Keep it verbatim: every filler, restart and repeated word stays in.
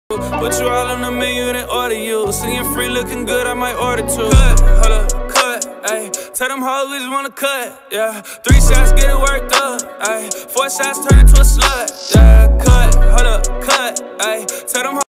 Put you all on the menu, then order you. Singing free, looking good, I might order two. Cut, hold up, cut, ayy. Tell them hoes we just wanna cut, yeah. Three shots, get it worked up, ayy. Four shots, turn into a slut, yeah. Cut, hold up, cut, ayy. Tell them